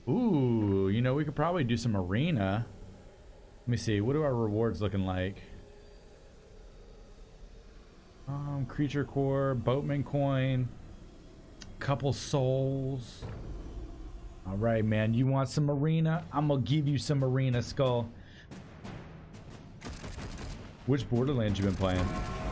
Ooh, you know, we could probably do some arena. Let me see. What are our rewards looking like? Creature core, boatman coin, couple souls. All right, man. You want some arena? I'm gonna give you some arena, Skull. Which Borderlands you been playing?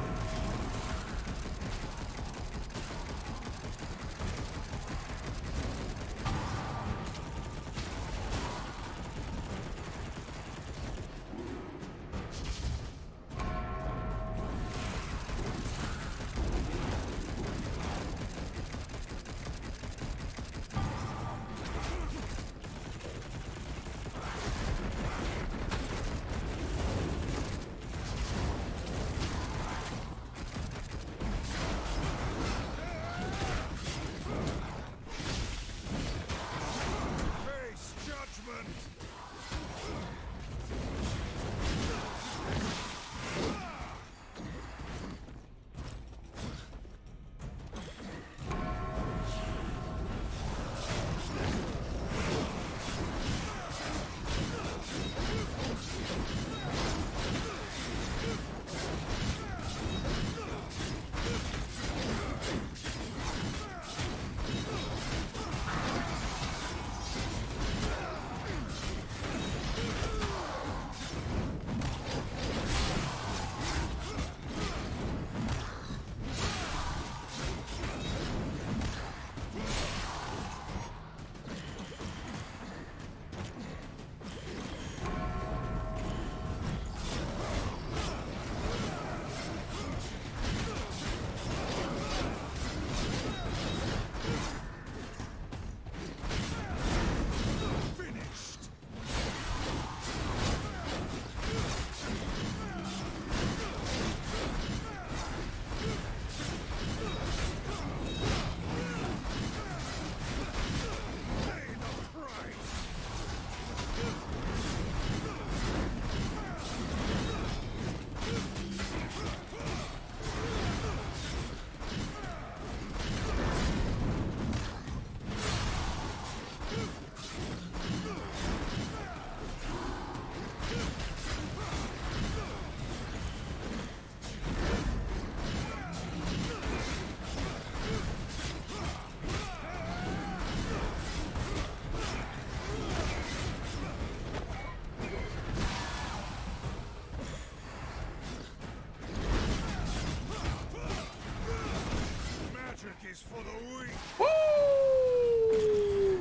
Woo!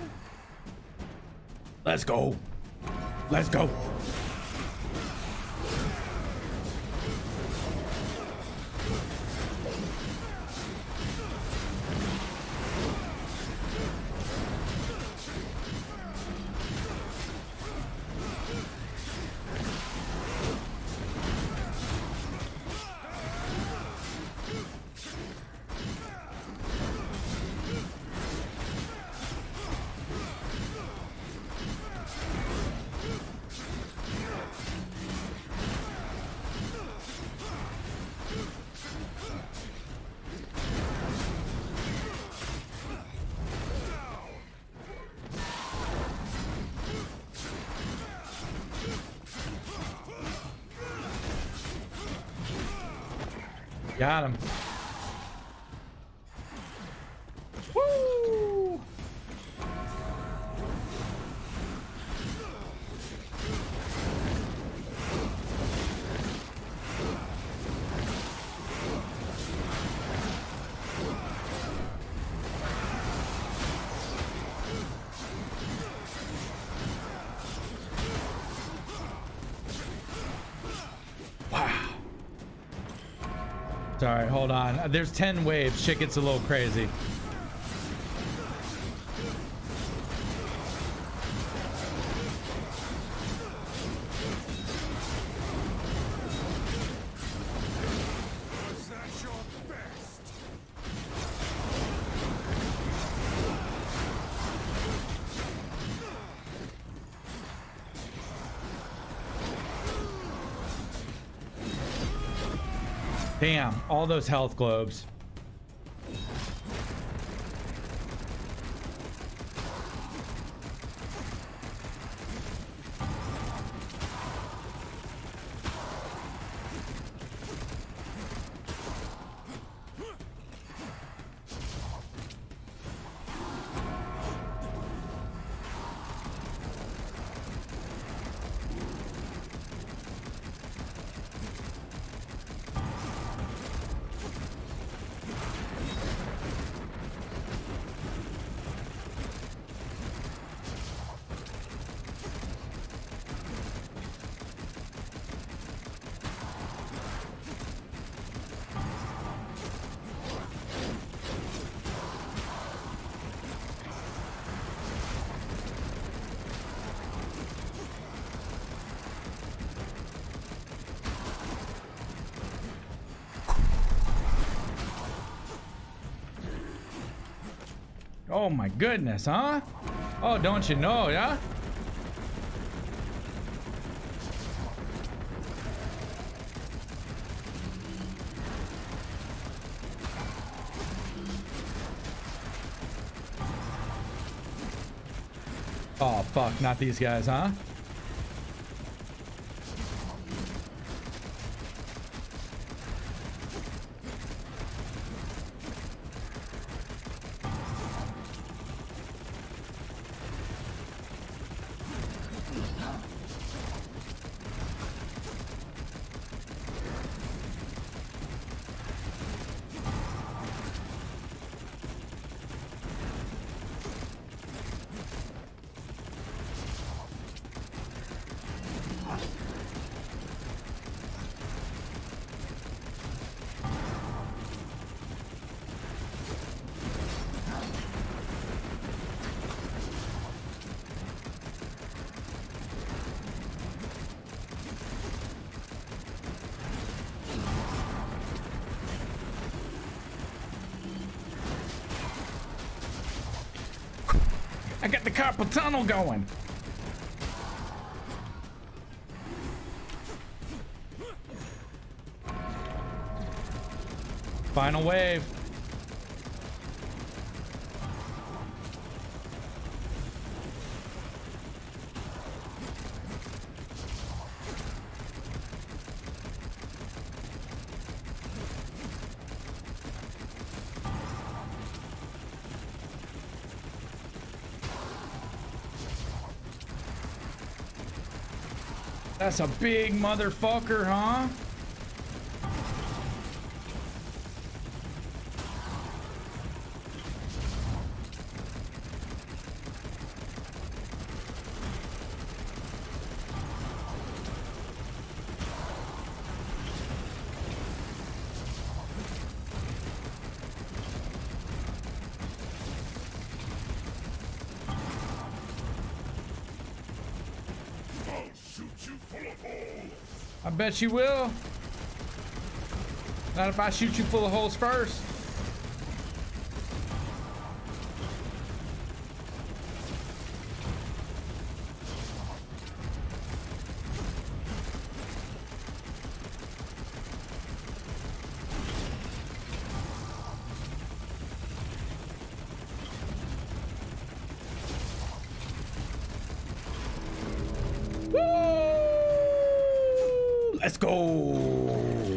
Let's go. Let's go. Got him. Woo! Sorry, hold on. There's 10 waves. Shit gets a little crazy. Damn, all those health globes. Oh my goodness, huh? Oh, don't you know, yeah? Oh fuck, not these guys, huh? I got the carpal tunnel going. Final wave. That's a big motherfucker, huh? I bet you will. Not if I shoot you full of holes first. Let's go.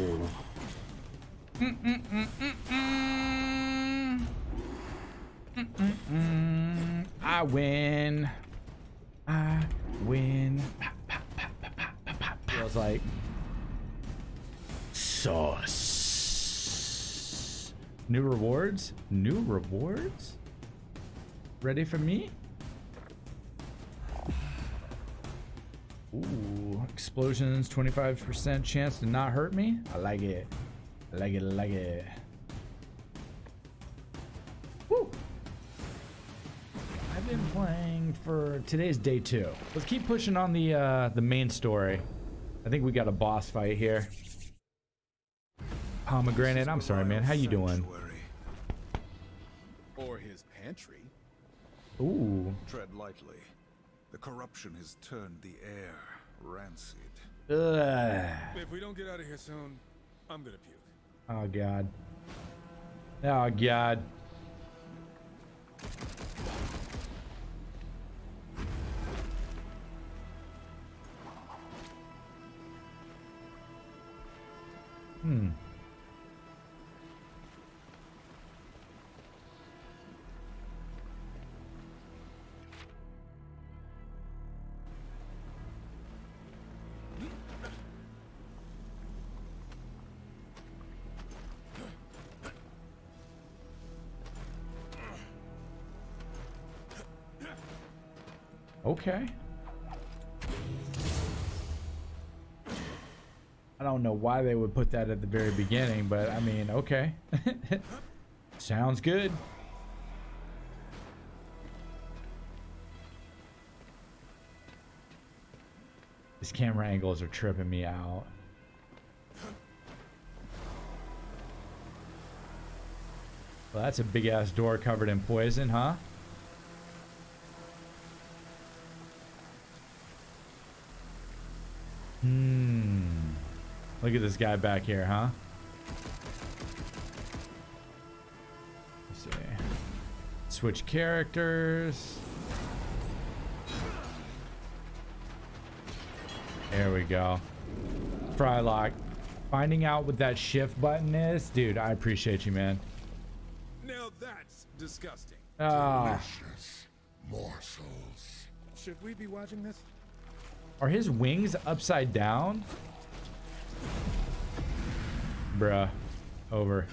I win. I win. Feels like sauce. New rewards? New rewards? Ready for me? Ooh, explosions, 25% chance to not hurt me. I like it. I like it. I like it. Woo! I've been playing for today's day 2. Let's keep pushing on the main story. I think we got a boss fight here. Pomegranate, I'm sorry, man. How you doing? Or his pantry. Ooh. Tread lightly. The corruption has turned the air rancid. Ugh. If we don't get out of here soon, I'm gonna puke. Oh god. Oh god. Okay. I don't know why they would put that at the very beginning, but I mean, okay. Sounds good. These camera angles are tripping me out. Well, that's a big ass door covered in poison, huh? Look at this guy back here, huh? Let's see. Switch characters. There we go. Frylock. Finding out what that shift button is. Dude, I appreciate you, man. Now that's disgusting. Ah. Delicious morsels. Should we be watching this? Are his wings upside down? Bruh. Over.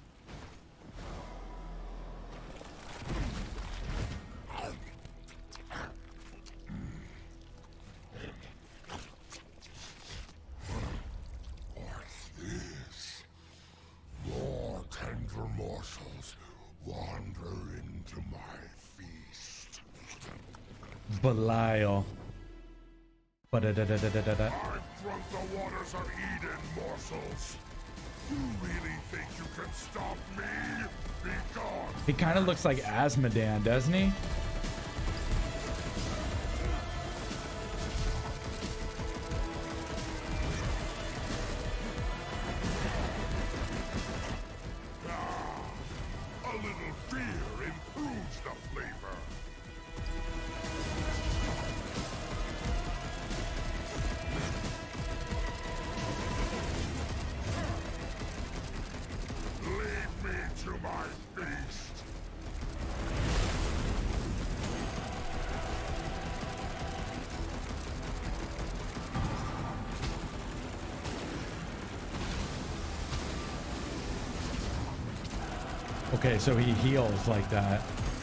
What's this? More tender morsels wander into my feast. Belial. Ba-da-da-da-da-da-da. I've drunk the waters of Eden, morsels. You really think you can stop me? Be gone! He kind of looks like Asmodan, doesn't he? A little fear improves the flavor. Lead me to my feast. Okay, so he heals like that.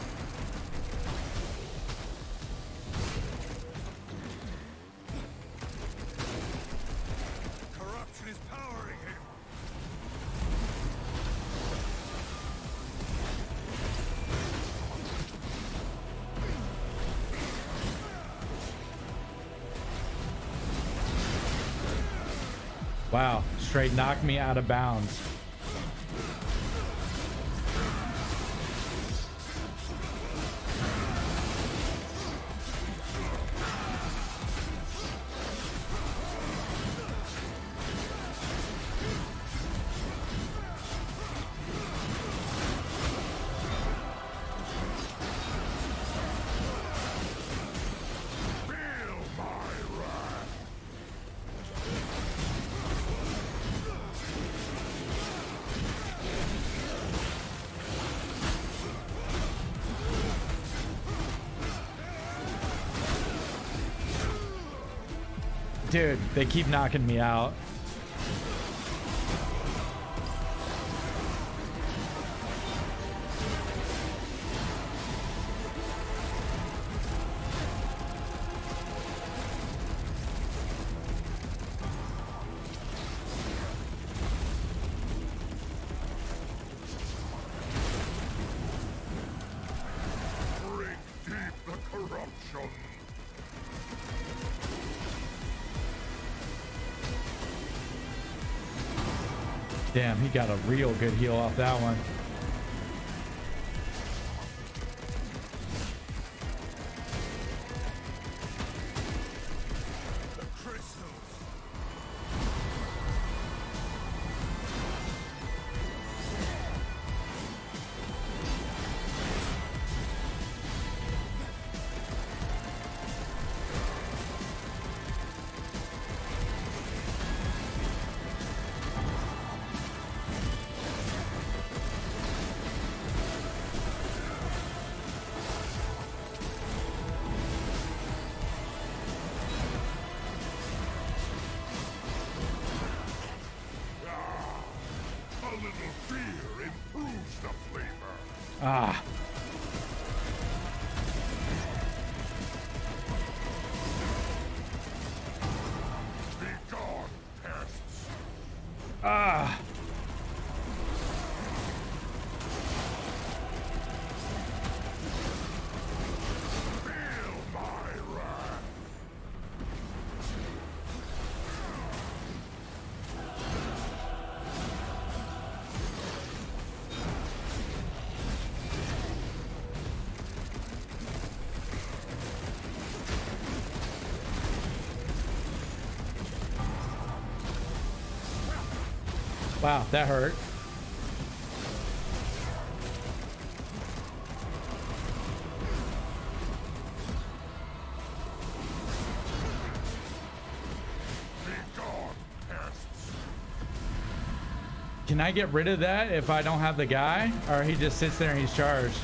Corruption is powering him. Wow, straight knocked me out of bounds. Feel my wrath. Dude, they keep knocking me out. Drink deep the corruption. Damn, he got a real good heal off that one. The crystals. A little fear improves the flavor. Ah. Be gone, pests. Ah. Feel my wrath. Wow, that hurt. Can I get rid of that if I don't have the guy? Or he just sits there and he's charged?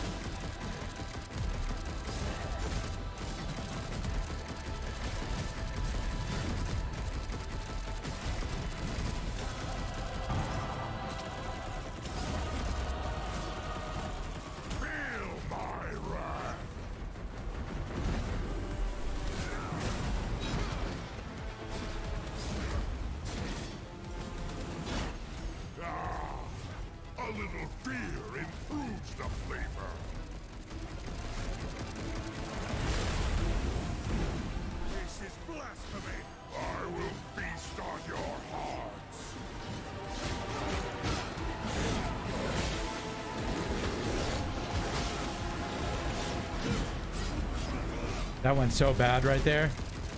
That went so bad right there.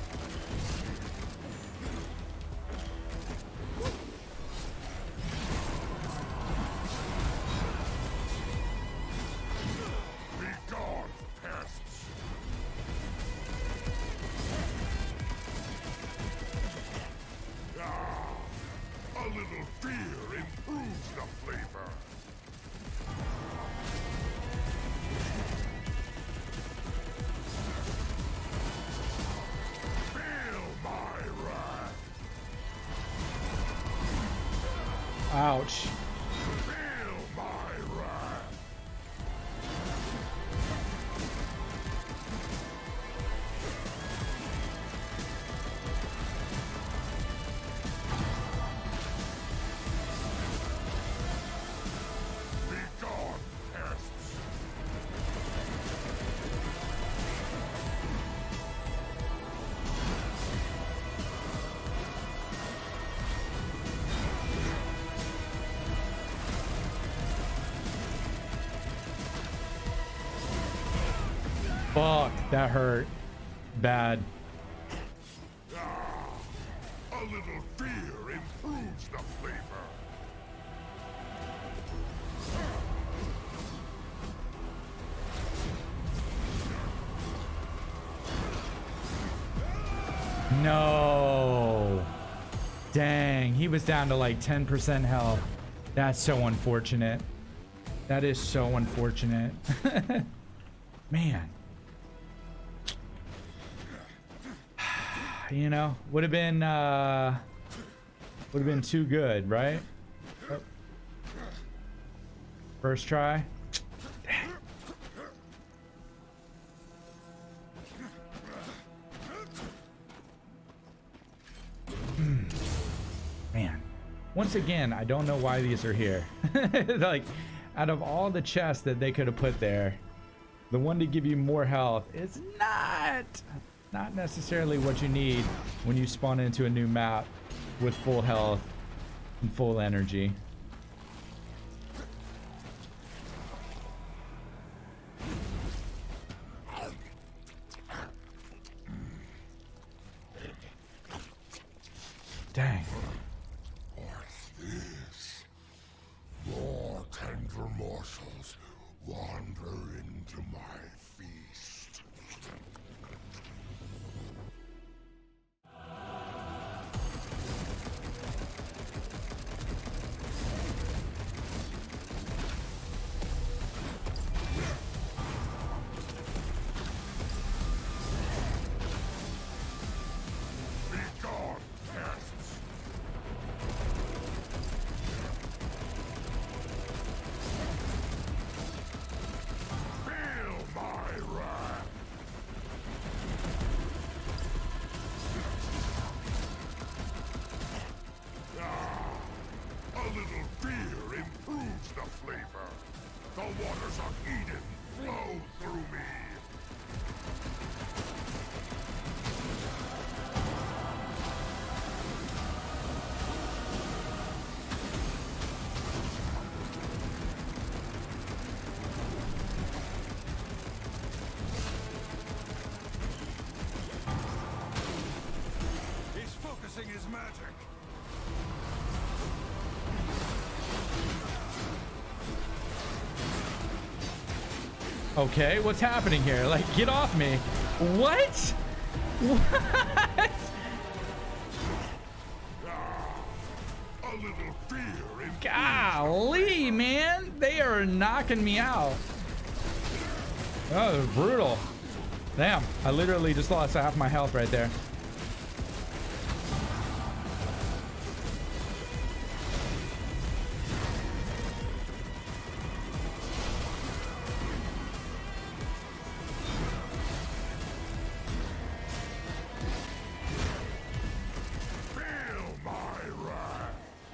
Ouch. Fuck, that hurt bad. A little fear improves the flavor. No. Dang, he was down to like 10% health. That's so unfortunate. That is so unfortunate. Man. You know, would have been too good, right? Oh. First try. Man, once again, I don't know why these are here. Like, out of all the chests that they could have put there, the one to give you more health is not necessarily what you need when you spawn into a new map with full health and full energy. Dang. What's this? More tender morsels wander into my feast. The waters of Eden flow through me. He's focusing his magic. Okay, what's happening here? Like, get off me. What? What? A little fear in Golly, man. They are knocking me out. Oh, brutal. Damn, I literally just lost half my health right there. feel my wrath.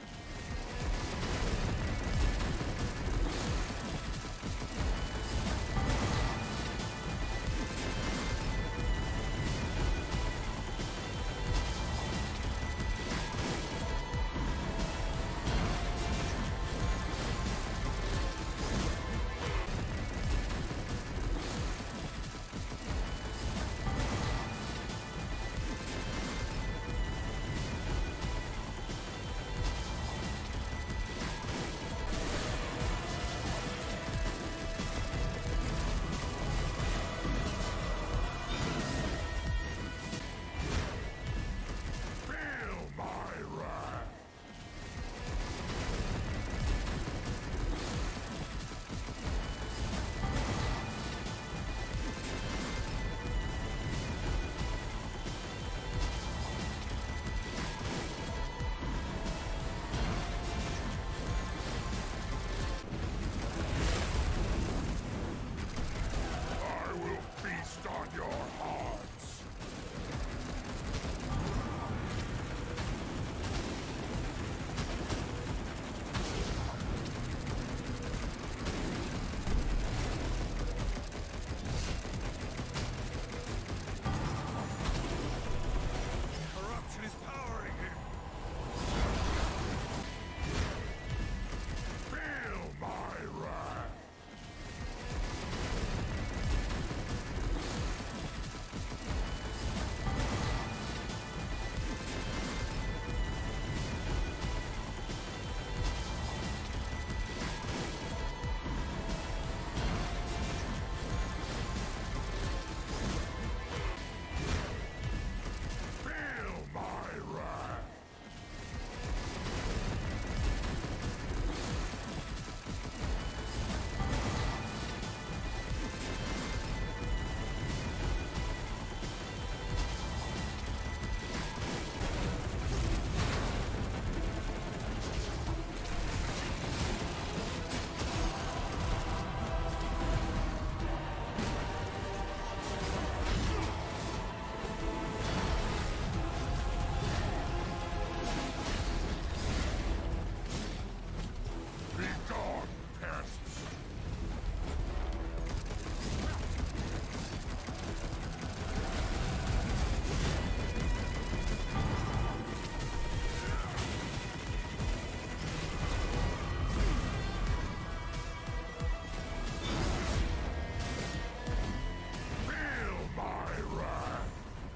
Feel my wrath. I will feast on your hearts. Corruption is powering him. Feel my wrath. Feel my wrath. Be gone, pests. Feel my wrath.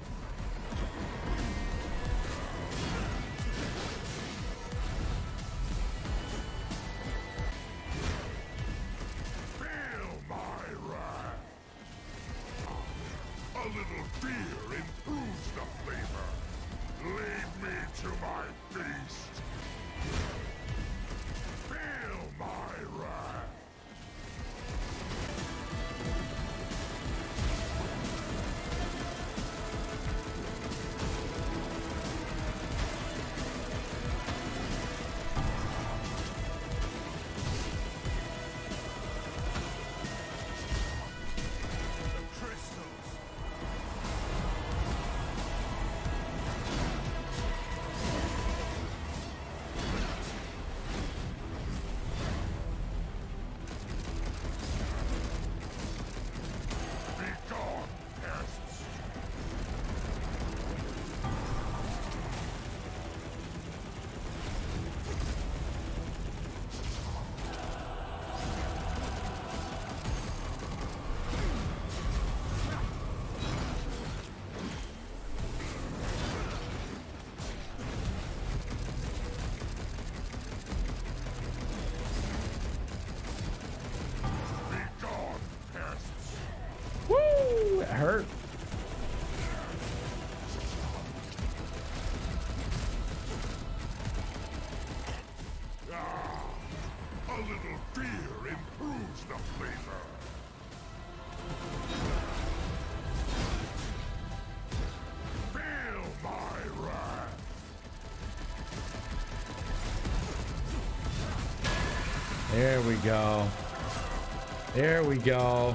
Feel my wrath. A little fear improves the flavor. Lead me to my feast. Feel my wrath. The crystals. There we go. There we go.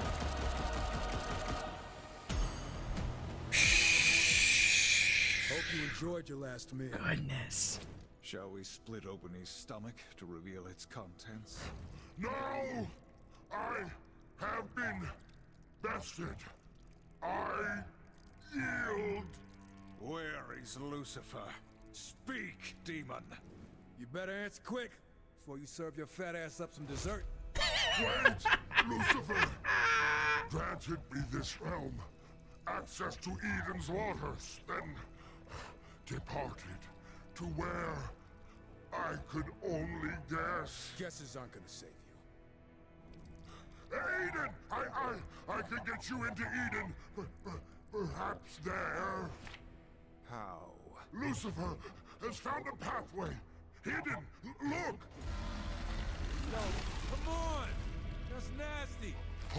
Hope you enjoyed your last meal. Goodness. Shall we split open his stomach to reveal its contents? No! I have been bested. I yield. Where is Lucifer? Speak, demon! You better answer quick before you serve your fat ass up some dessert. Wait, Lucifer! Granted me this realm, access to Eden's waters, then departed to where I could only guess. Guesses aren't gonna save you. Eden! I can get you into Eden. Perhaps there. How? Lucifer has found a pathway. Hidden. Look! No, come on! That's nasty!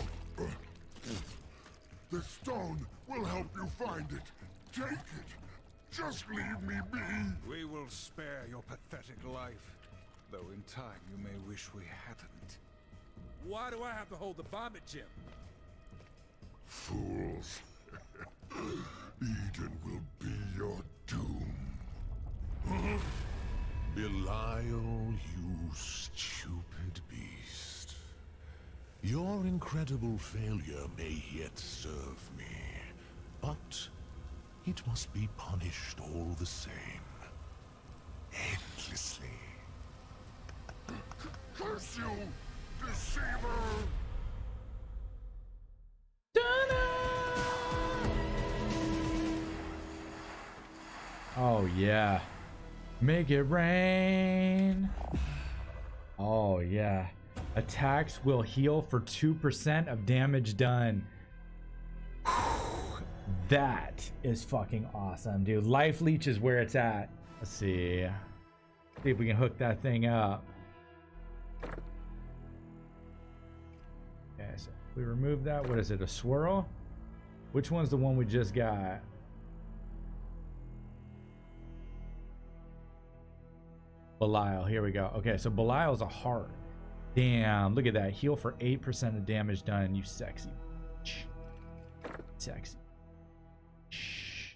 The stone will help you find it. Take it. Just leave me be. We will spare your pathetic life, though in time you may wish we hadn't. Why do I have to hold the vomit gem? Fools. Eden will be your doom. Belial, you stupid beast. Your incredible failure may yet serve me, but it must be punished all the same. Endlessly. Curse you, deceiver! Oh yeah. Make it rain. Oh yeah. Attacks will heal for 2% of damage done. That is fucking awesome, dude. Life leech is where it's at. Let's see. See if we can hook that thing up. Okay, so we remove that. What is it? A swirl? Which one's the one we just got? Belial, here we go. Okay, so Belial's a heart. Damn, look at that. Heal for 8% of damage done. You sexy bitch. Sexy. Shh.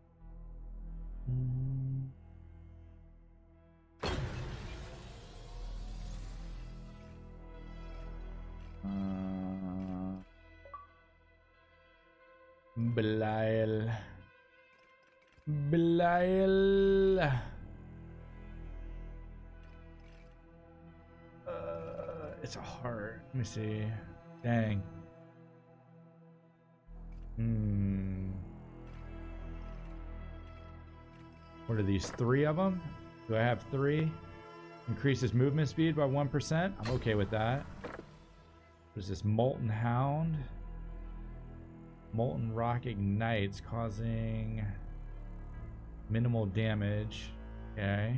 Belial. Belial. It's a heart. Let me see. Dang. What are these? 3 of them? Do I have 3? Increases movement speed by 1%. I'm okay with that. What is this? Molten Hound. Molten Rock ignites, causing minimal damage. Okay.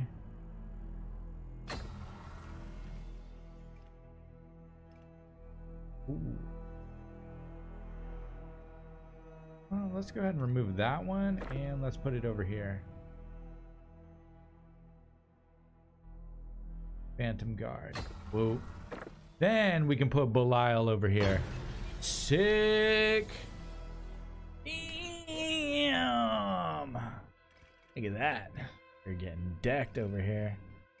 Ooh. Well, let's go ahead and remove that one, and let's put it over here. Phantom Guard. Whoa. Then we can put Belial over here. Sick. Damn. Look at that. You're getting decked over here.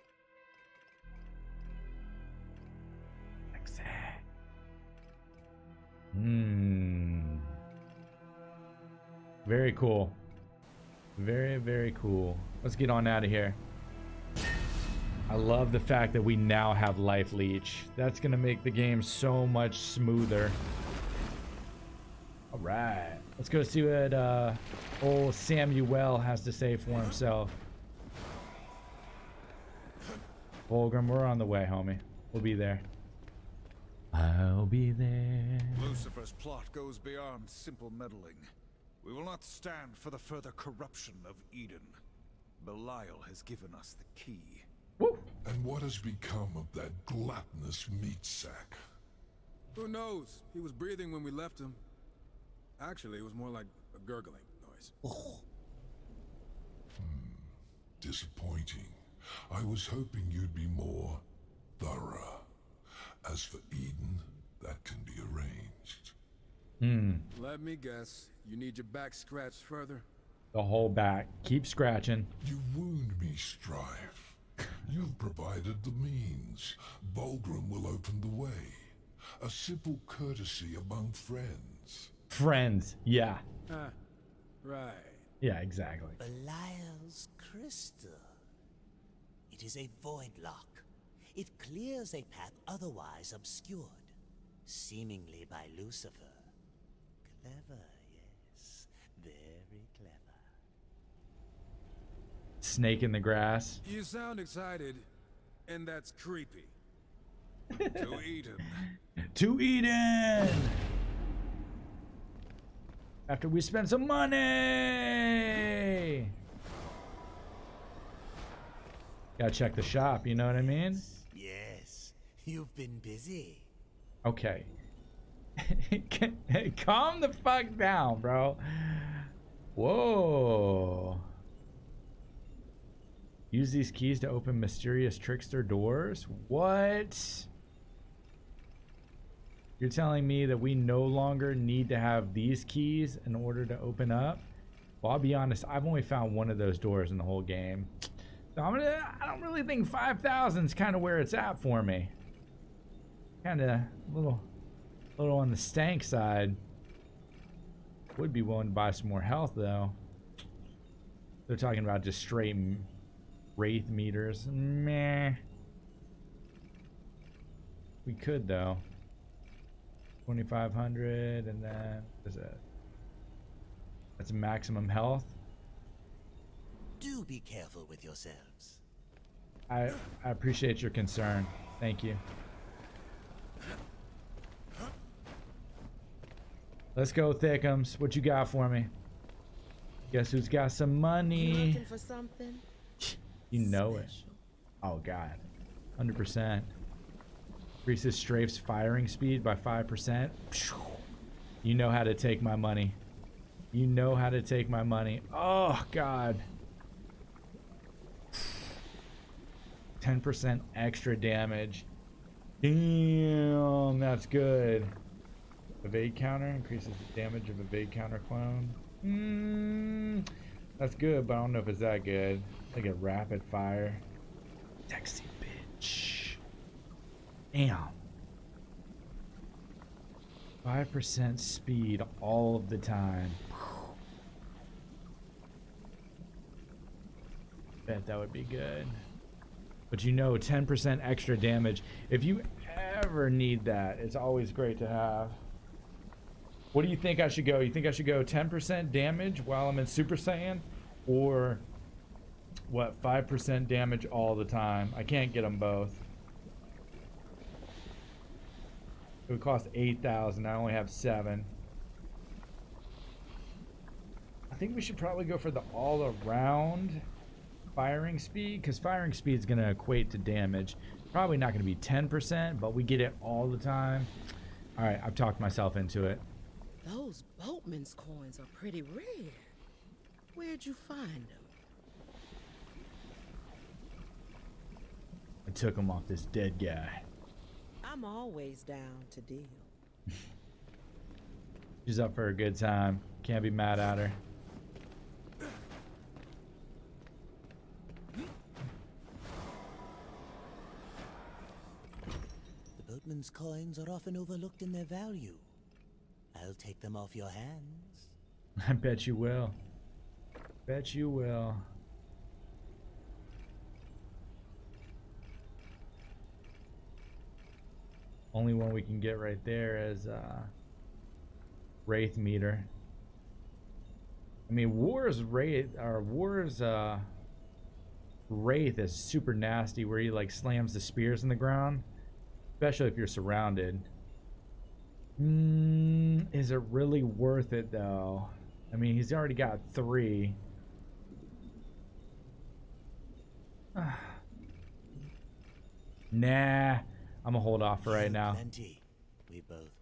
Very cool. Very, very cool. Let's get on out of here. I love the fact that we now have Life Leech. That's gonna make the game so much smoother. All right, let's go see what old Samuel has to say for himself. Volgrim, we're on the way, homie. We'll be there. I'll be there. Lucifer's plot goes beyond simple meddling. We will not stand for the further corruption of Eden. Belial has given us the key. Woo. And what has become of that gluttonous meat sack? Who knows? He was breathing when we left him. Actually, it was more like a gurgling noise. Disappointing. I was hoping you'd be more thorough. As for Eden, that can be arranged. Let me guess. You need your back scratched further? The whole back. Keep scratching. You wound me, Strife. You've provided the means. Bulgrim will open the way. A simple courtesy among friends. Friends. Yeah. Ah, right. Yeah, exactly. Belial's crystal. It is a void lock. It clears a path otherwise obscured, seemingly by Lucifer. Clever, yes. Very clever. Snake in the grass. You sound excited, and that's creepy. To Eden. To Eden! After we spend some money! Gotta check the shop, you know what I mean? Yes, you've been busy. Okay. Calm the fuck down, bro. Whoa. Use these keys to open mysterious trickster doors? What? You're telling me that we no longer need to have these keys in order to open up? Well, I'll be honest, I've only found one of those doors in the whole game. So I don't really think 5,000 is kind of where it's at for me. Kind of a little on the stank side. Would be willing to buy some more health though. They're talking about just straight wraith meters. Meh. We could though. 2,500 and then what is it? That's maximum health. Do be careful with yourselves. I appreciate your concern. Thank you. Let's go, Thickums. What you got for me? Guess who's got some money? You looking for something? You know it. Oh God, 100%. Increases strafe's firing speed by 5%. You know how to take my money. You know how to take my money. Oh God. 10% extra damage. Damn, that's good. Evade counter increases the damage of evade counter clone. That's good, but I don't know if it's that good. Like a rapid fire. Sexy bitch. Damn. 5% speed all of the time. Bet that would be good. But you know, 10% extra damage. If you ever need that, it's always great to have. What do you think I should go? You think I should go 10% damage while I'm in Super Saiyan? Or what, 5% damage all the time? I can't get them both. It would cost 8,000. I only have 7. I think we should probably go for the all-around firing speed, because firing speed is going to equate to damage. Probably not going to be 10%, but we get it all the time. All right, I've talked myself into it. Those boatman's coins are pretty rare. Where'd you find them? I took them off this dead guy. I'm always down to deal. She's up for a good time. Can't be mad at her. The boatman's coins are often overlooked in their value. I'll take them off your hands. I bet you will. Bet you will. Only one we can get right there is Wraith meter. I mean, War's Wraith is super nasty, where he like slams the spears in the ground, especially if you're surrounded. Is it really worth it though? I mean, he's already got 3. Nah, I'm gonna hold off for right now. Plenty. We both